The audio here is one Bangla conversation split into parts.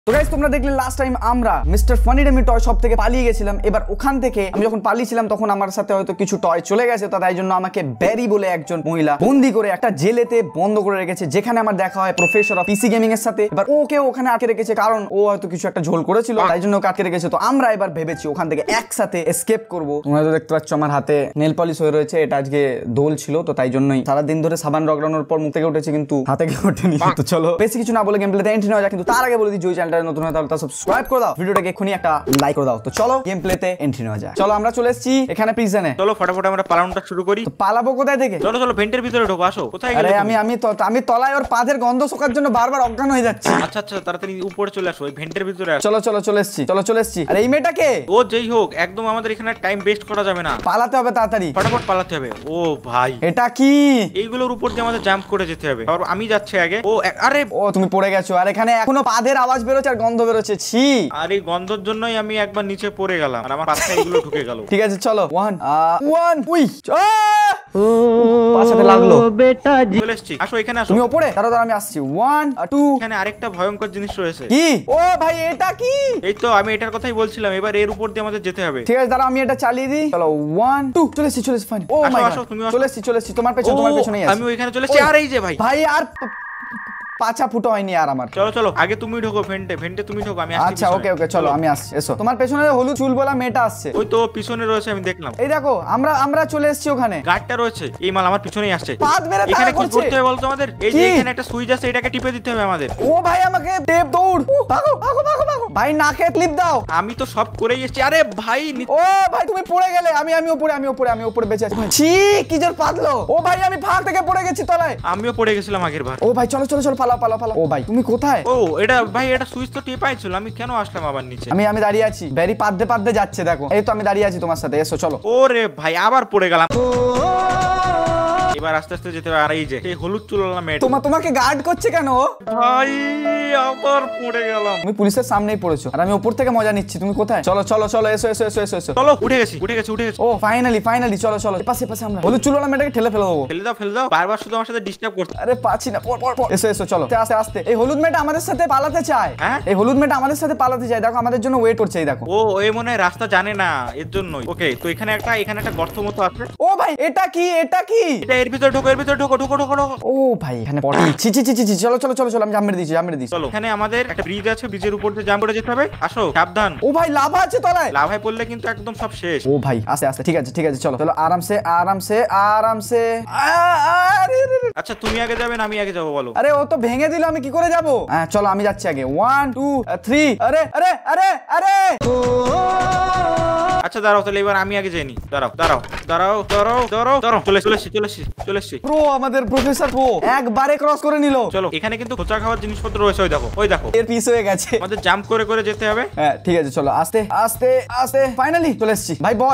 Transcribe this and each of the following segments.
তো গাইস তোমরা দেখলে লাস্ট টাইম আমরা mister funny demi toy shop থেকে পালিয়ে গেছিলাম। এবার ওখান থেকে আমি যখন পালিয়েছিলাম তখন আমার সাথে হয়তো কিছু টয় চলে গেছে, তো তাই জন্য আমাকে ব্যারি বলে একজন মহিলা বন্দি করে একটা জেলেতে বন্ধ করে রেখেছে, যেখানে আমার দেখা হয় প্রফেসর অফ পিসি গেমিং এর সাথে। এবার ওকে ওখানে আটকে রেখেছে কারণ ও হয়তো কিছু একটা ঝোল করেছিল, তাই জন্য ওকে আটকে রেখেছে। তো আমরা এবার ভেবেছি ওখান থেকে একসাথে এসকেপ করব। তোমরা তো দেখতে পাচ্ছ আমার হাতে নেল পলিশ হয়ে রয়েছে, এটা আজকে দোল ছিল, তো তাই জন্যই সারাদিন ধরে সাবান রগড়ানোর পর মুখ থেকে উঠেছে কিন্তু হাতে গিয়ে ওঠেনি। তো চলো বেশি কিছু না বলে গেম প্লেতে এন্ট্রি নেওয়া যাক। কিন্তু তার আগে বলে দিই, যদি চ্যানেলটা নতুন হয় তাহলে সাবস্ক্রাইব করে দাও, ভিডিওটাকে এক্ষুনি একটা লাইক করে দাও। তো চলো গেম প্লেতে এন্ট্রি নেওয়া যায়। চলো আমরা চলে এসেছি এখানে প্রিজনে। চলো ফটাফট আমরা পালানোটা শুরু করি। তো পালাবো কোথায় থেকে? চলো চলো ভেন্টের ভিতরে ঢোকো, আসো। কোথায় গেলে? আরে আমি তলায় ওর পাদের গন্ধ শোকার জন্য বারবার অজ্ঞান হয়ে যাচ্ছি। আচ্ছা আচ্ছা তাড়াতাড়ি উপরে চলে আসো, ওই ভেন্টের ভিতরে আসো। চলো চলো চলে এসেছি। আরে এই মেয়েটা কে? ও যেই হোক, একদম আমাদের এখানে টাইম ওয়েস্ট করা যাবে না, পালাতে হবে তাড়াতাড়ি, ফটাফট পালাতে হবে। ও ভাই এটা কি? এইগুলোর উপর দিয়ে আমাদের জাম্প করে যেতে হবে। আর আমি যাচ্ছি আগে। ও আরে ও তুমি পড়ে গেছো, আর এখানে এখনো পাদের আওয়াজ বেরোচ্ছে আর গন্ধ বেরোচ্ছে। ছি, আর এই গন্ধের জন্যই আমি একবার নিচে পড়ে গেলাম আর আমার পাছায় এগুলো ঢুকে গেল। ঠিক আছে চলো ওয়ান উই পাছাতে লাগলো বেটা। চলে এসেছি, আসো এখানে আসো। তুমি উপরে দাঁড়াও, আমি আসছি। 1 2 এখানে আরেকটা ভয়ঙ্কর জিনিস রয়েছে। কি? ও ভাই এটা কি? এই তো আমি এটার কথাই বলছিলাম, এবার এর উপর দিয়ে আমাদের যেতে হবে। ঠিক আছে দাঁড়াও আমি এটা চালিয়ে দিই। চলো 1 2 চলে এসেছি ফাইন। ও মাই গড চলে এসেছি তোমার পেছনেই আছি। আমি ওইখানে চলে এসেছি। আর এই যে ভাই আর পাছা ফুটো হয়নি আর আমার। চলো চলো আগে তুমি ঢোকো, ভেন্টে তুমি ঢোকো, আমি আসছি। আচ্ছা ওকে চলো আমি আসছি। এসো, তোমার পেছনে হলুদ চুল বলা মেয়েটা আসছে। ওই তো পিছনে রয়েছে, আমি দেখলাম। এই দেখো আমরা চলে এসেছি ওখানে। গার্ডটা রয়েছে, এই মাল আমার পিছনেই আসছে। পাদ মেরে এখানে কি করতে হবে বলতো আমাদের? এই যে এখানে একটা সুইচ আছে, এটাকে টিপে দিতে হবে আমাদের। ও ভাই আমাকে টেপ দৌড়, ভাগো ভাই, নাকে ক্লিপ দাও। আমি তো সব করেই এসেছি। আরে ভাই ও ভাই তুমি পড়ে গেলে, আমি উপরে বেঁচে আছি। ছি কি জোর পাদলো। ও ভাই আমি ফাঁক থেকে পড়ে গেছি তলায়। আমিও পড়ে গেছিলাম আগের বার। ও ভাই চলো পালাও। ও ভাই তুমি কোথায়? ও এটা ভাই, এটা সুইচ তো টিপাই ছিল, আমি কেন আসলাম আবার নিচে? আমি দাঁড়িয়ে আছি, ব্যারি পাদ্দে যাচ্ছে, দেখো এই তো আমি দাঁড়িয়ে আছি তোমার সাথে। এসো চলো। ওরে ভাই আবার পড়ে গেলাম। এবার আস্তে আস্তে যেতে হবে। আর এই যে এই হলুদ চুলওয়ালা মেয়ে তোমাকে গার্ড করছে কেন? ভাই আবার পড়ে গেলাম। তুমি পুলিশের সামনেই পড়েছো আর আমি উপর থেকে মজা নিচ্ছি। তুমি কোথায়? চলো এসো। চলো উঠে গেছি। ও ফাইনালি চলো পাশে আমরা হলুদ চুলওয়ালা মেয়েটাকে ঠেলে ফেলে দেবো। ফেলে দাও বারবার শুধু আমার সাথে ডিস্টার্ব করছে। আরে পাচ্ছি না, পর এসো চলো আস্তে। এই হলুদ মেয়েটা আমাদের সাথে পালাতে চায়। হ্যাঁ এই হলুদ মেয়েটা আমাদের সাথে পালাতে চায়, দেখো আমাদের জন্য ওয়েট করছে। এই দেখো ও এই মনে হয় রাস্তা জানে না, এর জন্যই। ওকে তো এখানে একটা গর্ত মতো আছে। ও ভাই এটা কি? এটা এর ভিতরে ঢোকো। ও ভাই এখানে পটি। ছি চলো আমি জাম্প মেরে দিয়েছি। চলো এখানে আমাদের একটা ব্রিজ আছে, ব্রিজের উপর দিয়ে জাম্প করে যেতে হবে। আসো সাবধান। ও ভাই লাভা আছে তলায়, লাভায় পড়লে কিন্তু একদম সব শেষ। ও ভাই আস্তে ঠিক আছে চলো আরামসে। আচ্ছা তুমি আগে যাবে না আমি আগে যাবো বলো? আরে ও তো ভেঙে দিল, আমি কি করে যাবো? হ্যাঁ চলো আমি যাচ্ছি আগে। 1 2 3 আরে আচ্ছা দাঁড়াও, তাহলে এবার আমি আগে যাইনি। দাঁড়াও। চলে এসছি। প্রো আমাদের প্রফেসর প্রো একবারে ক্রস করে নিল। চলো এখানে কিন্তু খোঁচা খাওয়ার জিনিসপত্র রয়েছে, ওই দেখো এর পিস হয়ে গেছে। আমাদের জাম্প করে যেতে হবে। হ্যাঁ ঠিক আছে চলো আস্তে ফাইনালি চলে এসেছি। ভাই বল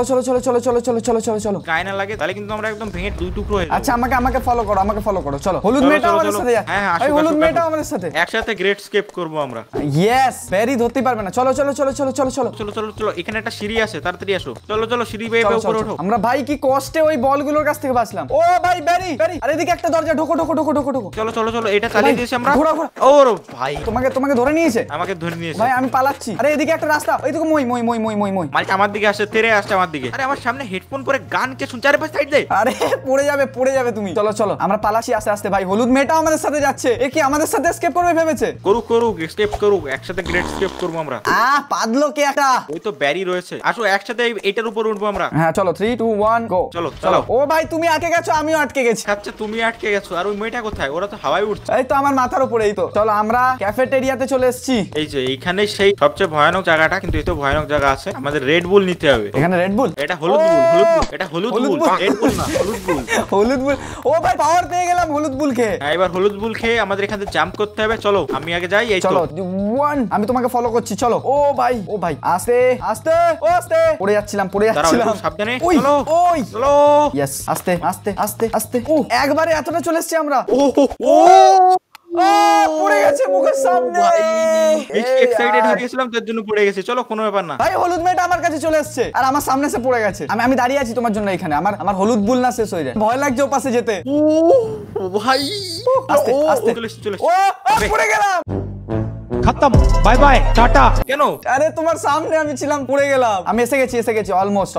চলো। গায়ে না লাগে তাহলে কিন্তু আমরা একদম ভেঙে দুই টুকরো হয়ে যাবো। আচ্ছা আমাকে ফলো করো চলো। হলুদ মেয়েটা আমাদের সাথে। হ্যাঁ হলুদ মেয়েটা আমাদের সাথে। একসাথে গ্রেট স্কেপ করবো আমরা। ইয়েস ভেরি ধরতে পারবে না। চলো এখানে একটা সিঁড়ি আছে, তাড়াতাড়ি আসো। চলো সিঁড়ি বেয়ে উপরে ওঠো। আমরা ভাই কি কষ্টে ওই বলগুলোর কাছ থেকে বাঁচলাম। ও ভাই ব্যারি আর এদিকে একটা দরজা, ঢোকো। চলো এটা চালিয়ে দিয়েছি আমরা। ও ভাই তোমাকে ধরে নিয়েছে। আমাকে ধরে নিয়েছে ভাই আমি পালাচ্ছি। আরে এদিকে একটা রাস্তা, ওইদিকে মই মালিক আমার দিকে আসছে, তেরে আসছে আমার দিকে। আরে আমার সামনে হেডফোন পরে গান কে শুনছে। আরে ভাই সাইড দে। আরে পড়ে যাবে তুমি। চলো আমরা পালাচ্ছি আস্তে। ভাই হলুদ মেয়েটা আমাদের সাথে যাচ্ছে। এ কি আমাদের সাথে এসকেপ করবে ভেবেছে? করুক এসকেপ করুক, একসাথে গ্রেট স্কেপ করবো আমরা। পাদলো কে একটা? ওই তো ব্যারি রয়েছে, আসো একসাথে এটার উপর উঠবো আমরা। হ্যাঁ চলো 3 2 1 গো। চলো। ও ভাই তুমি আটকে গেছো, আমিও আটকে গেছি। আচ্ছা তুমি আটকে গেছো, আর ওই মেয়েটা কোথায়? ওরা তো হাওয়ায় উঠছে। এই তো আমার মাথার উপরে। এই তো চলো আমরা ক্যাফেটেরিয়াতে চলে এসেছি। এই যে এইখানে সেই সবচেয়ে ভয়ানক জায়গাটা, কিন্তু এই তো ভয়ানক জায়গা আছে। আমাদের রেড বুল নিতে হবে। এখানে রেড বুল? এটা হলুদ বুল। এটা হলুদ বুল, রেড বুল না, হলুদ বুল। ও ভাই পাওয়ার পেয়ে গেলাম হলুদ বুল খেয়ে। এবার হলুদ বুল খেয়ে আমাদের এখানে জাম্প করতে হবে। চলো আমি আগে যাই। এই চলো 1 আমি তোমাকে ফলো করছি। চলো ও ভাই আস্তে পড়ে যাচ্ছিলাম। সাবধানে চলো। ইয়েস আস্তে। ও একবারে এতটা চলে এসেছি আমরা। ও পড়ে গেছে মুখের সামনে। বেশি এক্সাইটেড হয়ে গেছিলাম তার জন্য পড়ে গেছি। চলো কোনো ব্যাপার না। ভাই হলুদ মেয়েটা আমার কাছে চলে এসেছে আর আমার সামনে এসে পড়ে গেছে। আমি দাঁড়িয়ে আছি তোমার জন্য এখানে। আমার হলুদ বুল না শেষ হয়ে যায়, ভয় লাগছে ও পাশে যেতে। ও ভাই আস্তে চলে ও পড়ে গেলাম। खत्म, बाय बाय टाटा। কেন? আরে তোমার সামনে আমি ছিলাম, পড়ে গেলাম। আমি এসে গেছি অলমোস্ট।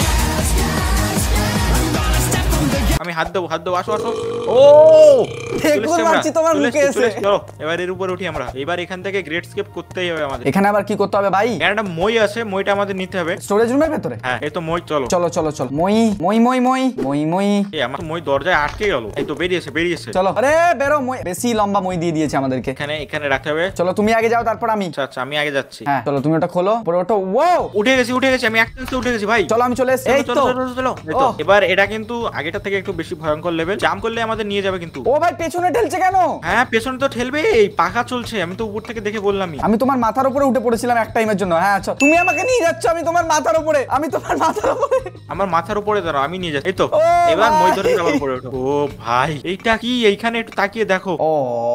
আমি হাত দেবো, আসো আসো। ও ঠেকুর মারছি তোমার মুখে এসে। চলো এবার এর উপরে উঠি আমরা। এবার এখান থেকে গ্রেট স্কেপ করতেই হবে আমাদের। এখানে আবার কি করতে হবে ভাই? এখানে একটা মই আছে, মইটা আমাদের নিতে হবে স্টোরেজ রুমের ভেতরে। হ্যাঁ এই তো মই। চলো চলো মই। এই আমার মই দরজায় আটকে গেল। এই তো বেরিয়েছে। চলো আরে বেরো, মই বেশি লম্বা মই দিয়ে দিয়েছে আমাদেরকে। এখানে রাখতে হবে। চলো তুমি আগে যাও, তারপর আমি। আচ্ছা আমি আগে যাচ্ছি। হ্যাঁ চলো তুমি ওটা খোলো, পরে ওটা। ওয়াও উঠে গেছি আমি এক চান্সে উঠে গেছি ভাই। চলো আমি চলে এসেছি। এই তো চলো। এবার এটা কিন্তু আগেটা থেকে একটু বেশি ভয়ঙ্কর লেভেল। জাম্প করলে আমাদের নিয়ে যাবে কিন্তু। ও ভাই পেছনে ঠেলছে কেন? হ্যাঁ পেছনে তো ঠেলবে, এই পাখা চলছে। আমি তো উপর থেকে দেখে বললামই। আমি তোমার মাথার উপরে উঠে পড়েছিলাম এক টাইমের জন্য। হ্যাঁ আচ্ছা তুমি আমাকে নিয়ে যাচ্ছ, আমি তোমার মাথার উপরে। আমার মাথার উপরে দাঁড়াও, আমি নিয়ে যাচ্ছি। এই তো ও এবার ভাই। মই ধরে আবার উপরে ওঠো। ও ভাই এইটা কি? এইখানে একটু তাকিয়ে দেখো। ও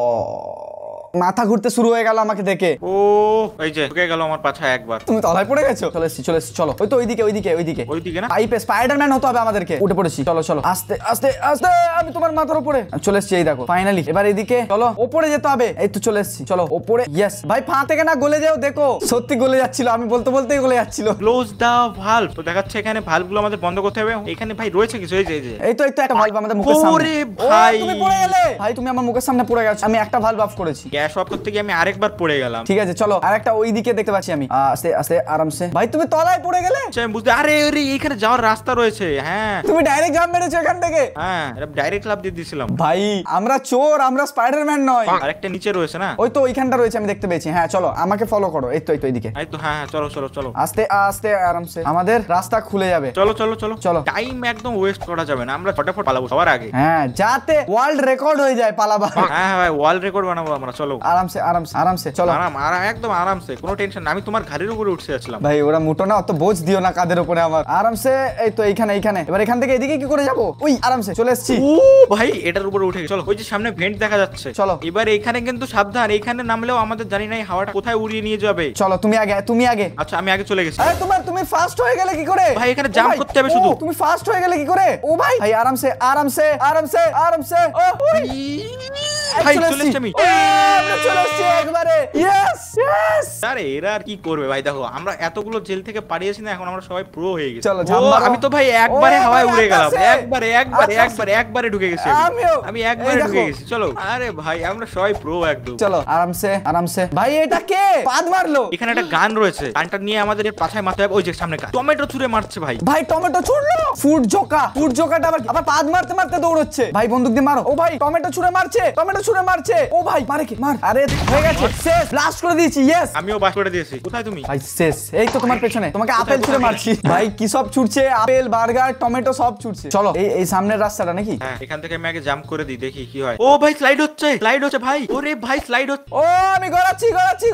মাথা ঘুরতে শুরু হয়ে গেল আমাকে দেখে। ও এই যে ঢুকে গেল আমার পাছায় একবার। তুমি তলায় পড়ে গেছো। চলে এসেছি চলো। ওই তো ওইদিকে না, পাইপে স্পাইডারম্যান হতে হবে আমাদেরকে। উঠে পড়েছি। চলো আস্তে আমি তোমার মাথার উপরে চলে এসেছি। এই দেখো ফাইনালি। এবার এইদিকে চলো, ওপরে যেতে হবে। এই তো চলে এসেছি। চলো ওপরে। ইয়েস ভাই, পা থেকে না গলে যাও। দেখো সত্যি গলে যাচ্ছিল, আমি বলতেই গলে যাচ্ছিল। Close the valve. তো দেখাচ্ছে এখানে ভালভগুলো আমাদের বন্ধ করতে হবে। এখানে ভাই রয়েছে কিছু। এই যে একটা ভালভ আমাদের মুখের সামনে। ওরে ভাই তুমি পড়ে গেলে। ভাই তুমি আমার মুখের সামনে পড়ে গেছো। আমি একটা ভালভ অফ করেছি। গ্যাস অফ করতে গিয়ে আমি আরেকবার পড়ে গেলাম। ঠিক আছে চলো, আরেকটা ওইদিকে দেখতে পাচ্ছি আমি। আস্তে আরামসে। ভাই তুমি তলায় পড়ে গেলে। আমি বুঝতে, আরে এইখানে যাওয়ার রাস্তা রয়েছে। হ্যাঁ তুমি ডাইরেক্ট জাম্প মেরেছো এখান থেকে। হ্যাঁ ডাইরেক্ট লাফ দিয়ে দিয়েছিলাম। ভাই আমরা চোর, আমরা স্পাইডারম্যান নয়। আরেকটা নিচে রয়েছে না? ওই তো ওইখানটা রয়েছে, আমি দেখতে পেয়েছি। হ্যাঁ চলো আমাকে ফলো করো। এই তো এইদিকে। এই তো হ্যাঁ চলো। আস্তে আরামসে, আমাদের রাস্তা খুলে যাবে। চলো। টাইম একদম ওয়েস্ট করা যাবে না, আমরা ফটাফট পালাবো সবার আগে। হ্যাঁ যাতে ওয়ার্ল্ড রেকর্ড হয়ে যায় পালাবা। হ্যাঁ ভাই ওয়ার্ল্ড রেকর্ড বানাবো আমরা। চলো আরামসে চলো। একদম আরামসে, কোনো টেনশন না। আমি তোমার ঘাড়ের উপরে উঠতে যাচ্ছিলাম। ভাই ওরা মুটো না, অত বোঝ দিও না কাদের উপরে আমার। আরামসে। এই তো এইখানে। এবার এখান থেকে এদিকে কি করে যাবো? ওই আরামসে চলে এসেছি। ও ভাই এটার উপরে উঠে গেছি। চলো ওই যে সামনে ভেন্ট দেখা যাচ্ছে। চলো এবার এখানে কিন্তু সাবধান, এখানে নামলেও আমাদের জানি না এই হাওয়াটা কোথায় উড়িয়ে নিয়ে যাবে। চলো তুমি আগে। আচ্ছা আমি আগে চলে গেছি। আরে তুমি ফাস্ট হয়ে গেলে কি করে? ভাই এখানে জাম্প করতে হবে শুধু। তুমি ফাস্ট হয়ে গেলে কি করে? ও ভাই আরামসে। ও ভাই চলে এসেছি আমি। চলে এসেছি একবারে। ইয়েস আরে এরা আর কি করবে ভাই? দেখো আমরা এতগুলো জেল থেকে পালিয়েছি না, এখন আমরা সবাই প্রো হয়ে গেছি। চলো আমি তো ভাই একবারে হাওয়ায় উড়ে গেলাম। একবারে ঢুকে গেছি। আমি একবারে ঢুকে গেছি। চলো আরে ভাই আমরা সবাই প্রো একদম। চলো আরামসে। ভাই এটা কে পাদ মারলো? এখানে একটা গান রয়েছে, গানটা নিয়ে আমাদের এর পাছায় মারতে হবে। ওই যে সামনে গান, টমেটো ছুঁড়ে মারছে ভাই। টমেটো ছুড়লো। ফুড জোকাটা আবার পাদ মারতে দৌড়চ্ছে। ভাই বন্দুক দিয়ে মারো। ও ভাই টমেটো ছুঁড়ে মারছে। ও ভাই মার। আরে হয়ে গেছে, শেষ। ব্লাস্ট করে দিয়েছি। ইয়েস আমিও বাস করে দিয়েছি। কোথায় তুমি? ভাই শেষ। এই তো তোমার পেছনে, তোমাকে আপেল ছুঁড়ে মারছি। ভাই কি সব ছুটছে, আপেল, বার্গার, টমেটো সব ছুটছে। চলো এই সামনের রাস্তাটা নাকি? হ্যাঁ এখান থেকে আমি আগে জাম্প করে দিই, দেখি কি হয়। ও ভাই স্লাইড হচ্ছে ভাই। ওরে ভাই স্লাইড হচ্ছে। ও আমি গড়াচ্ছি।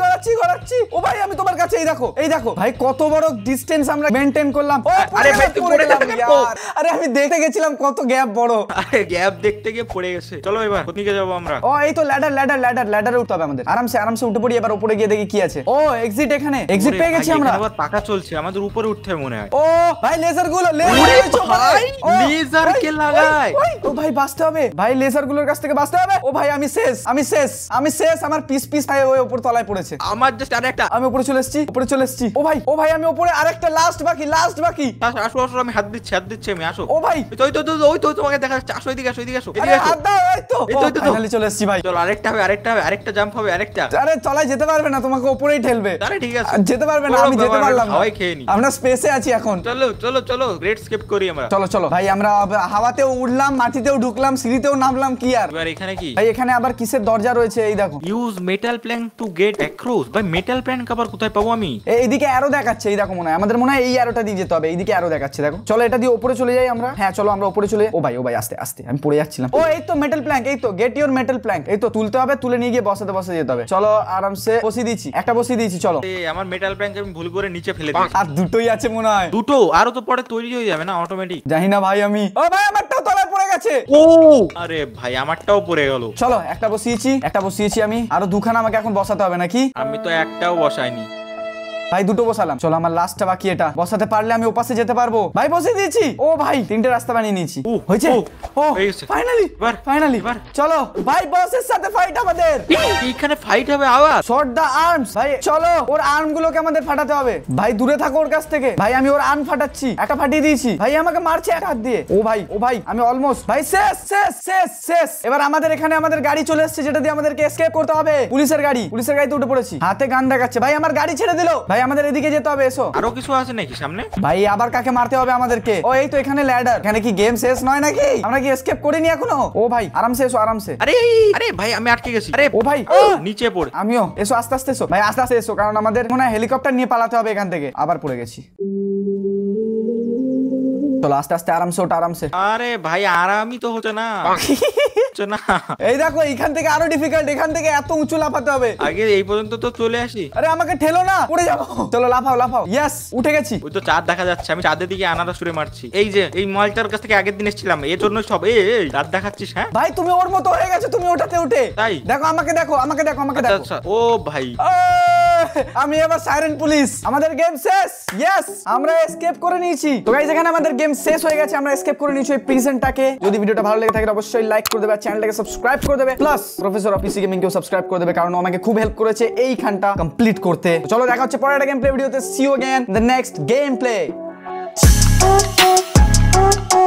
ও ভাই আমি তোমার কাছে। এই দেখো ভাই কত বড় ডিসটেন্স আমরা মেইনটেইন করলাম। আরে ভাই তুমি পড়ে যাবে কেন? আরে আমি দেখতে গেছিলাম কত গ্যাপ বড়। আরে গ্যাপ দেখতে গিয়ে পড়ে গেছে। চলো এবার কোথা যাবো আমরা? ও এই তো ল্যাডারে উঠতে হবে আমাদের। আরামসে উঠে পড়ি। এবার উপরে গিয়ে দেখি কি আছে। ও এক্সিট এক্সিট পেয়ে গেছি আমরা। আবার পাকা চলছে, আমাদের উপরে উঠতে হবে মনে হয়। ও ভাই লেজার ভাই লেজার কে লাগায়? ও ভাই বাঁচতে হবে ভাই, লেজার গুলোর কাছ থেকে বাঁচতে হবে। ও ভাই আমি শেষ। আমার পিস ভাই ওই উপর তলায় পড়েছে। আমার জাস্ট আরেকটা। আমি উপরে চলে এসেছি। ও ভাই আমি উপরে আরেকটা লাস্ট বাকি। আসো আমি হাত দিচ্ছি আমি। আসো। ও ভাই ওই তো তোমাকে দেখা যাচ্ছে। আসো এদিকে আসো। আরে হাত দাও। এই তো ফাইনালি চলে এসেছি ভাই। চলো আরেকটা হবে, আরেকটা জাম্প হবে, আরেকটা। আরে তলায় যেতে পারবে না, তোমাকে উপরেই ঠেলবে। আরে ঠিক আছে যেতে পারবে না, আমি যেতে পারলাম না। হাওয়াই খেয়ে নি। আমরা স্পেসে আছি এখন। চলো গ্রেট স্কেপ করি আমরা। চলো ভাই আমরা হাওয়াতেও উড়লাম, মাটিতেও ঢুকলাম, সিঁড়িতেও নামলাম। কি আর এবার এখানে কি ভাই? এখানে আবার কিসের দরজা রয়েছে? এই দেখো, use metal plank to get across. ভাই মেটাল প্ল্যাঙ্ক আবার কোথায় পাবো আমি? এইদিকে অ্যারো দেখাচ্ছে। এই দেখো আমাদের মনে হয় এই অ্যারোটা দিয়ে যেতে হবে। এইদিকে অ্যারো দেখাচ্ছে, দেখো। চলো এটা দিয়ে উপরে চলে যাই আমরা। হ্যাঁ চলো আমরা উপরে চলে। ও ভাই আস্তে আমি পড়ে যাচ্ছিলাম। ও এই তো মেটাল প্ল্যাঙ্ক। এই তো গেট ইওর মেটাল প্ল্যাঙ্ক। এই তো তুলতে হবে, তুলে নিয়ে গিয়ে বসাতে যেতে হবে। চলো আরামসে বসিয়ে দিয়েছি। চলো আমার মেটাল প্ল্যাঙ্ক আমি ভুল করে নিচে ফেলে দিয়েছি। আর দুটোই আছে মনে হয়। দুটো আরো তো পরে তৈরি হয়ে যাবে না অটোমেটিক? জানি না ভাই আমি। ও ভাই আমারটাও তলায় পড়ে গেছে। ও আরে ভাই আমারটাও পড়ে গেল। চলো একটা বসিয়েছি আমি। আরো দুখানা আমাকে এখন বসাতে হবে নাকি? আমি তো একটাও বসাইনি। ভাই দুটো বসালাম, চলো আমার লাস্টটা বাকি এটা, বসাতে পারলে আমি ওপাশে যেতে পারবো। ভাই বসে দিয়েছি। ও ভাই তিনটে রাস্তা বানিয়ে নিয়েছি। হয়েছে? ও ফাইনালি ফাইনালি। চলো ভাই বসের সাথে ফাইট আমাদের। এইখানে ফাইট হবে আবার? Short the arms. ভাই চলো ওর আর্ম গুলোকে আমাদের ফাটাতে হবে। ভাই দূরে থাকো ওর কাছ থেকে। ভাই আমি ওর আর্ম ফাটাচ্ছি, একটা ফাটিয়ে দিয়েছি। ভাই আমাকে মারছে এক হাত দিয়ে। ও ভাই আমি অলমোস্ট। ভাই শেষ শেষ শেষ শেষ। এবার আমাদের এখানে আমাদের গাড়ি চলে এসেছে, যেটা দিয়ে আমাদেরকে এসকেপ করতে হবে। পুলিশের গাড়িতে উঠে পড়েছি। হাতে গান দেখাচ্ছে। ভাই আমার গাড়ি ছেড়ে দিল। ভাই আমাদের এদিকে যেতে হবে, এসো। আরো কিছু আছে নাকি সামনে? ভাই আবার কাকে মারতে হবে আমাদেরকে? ও এই তো এখানে ল্যাডার। এখানে কি গেম শেষ নয় নাকি? আমরা কি এসকেপ করিনি এখনো? ও ভাই আরামসে এসো, আরামসে। আরে ভাই আমি আটকে গেছি। আরে ও ভাই নিচে পড়ে। আমিও। এসো আস্তে আস্তে এসো ভাই, আস্তে আস্তে এসো, কারণ আমাদের মনে হয় হেলিকপ্টার নিয়ে পালাতে হবে এখান থেকে। আবার পড়ে গেছি। চলো আস্তে আস্তে আরামসে ওটা, আরামসে। আরে ভাই আরামই তো হচ্ছে না। এই দেখো এখান থেকে আরো ডিফিকাল্ট, এখান থেকে এত উঁচু লাফাতে হবে। আগে এই পর্যন্ত তো চলে আসি। আরে আমাকে ঠেলো না, পড়ে যাবো। চলো লাফাও লাফাও। ইয়েস উঠে গেছি। ওই তো চাঁদ দেখা যাচ্ছে, আমি চাঁদের দিকে আনারস ছুড়ে মারছি। এই যে এই মলটার কাছ থেকে আগের দিন এসেছিলাম, এর জন্য সব এই চাঁদ দেখাচ্ছিস। হ্যাঁ ভাই তুমি ওর মতো হয়ে গেছো, তুমি ওটাতে উঠে। তাই দেখো আমাকে দেখো, আমাকে দেখো, আমাকে দেখো। আচ্ছা ও ভাই আমি এবার সাইরেন পুলিশ। আমাদের গেম শেষ। ইয়েস আমরা এসকেপ করে নিয়েছি। তো গাইস এখানে আমাদের গেম শেষ হয়ে গেছে, আমরা এসকেপ করে নিয়েছি এই প্রিজনটাকে। যদি ভিডিওটা ভালো লেগে থাকে অবশ্যই লাইক করে দেবে, চ্যানেলটাকে সাবস্ক্রাইব করে দেবে, plus professor of PC gaming কেও সাবস্ক্রাইব করে দেবে, কারণ ও আমাকে খুব হেল্প করেছে এইখানটা কমপ্লিট করতে। চলো দেখা হচ্ছে পরের একটা গেম প্লে ভিডিওতে। See you again the next game play.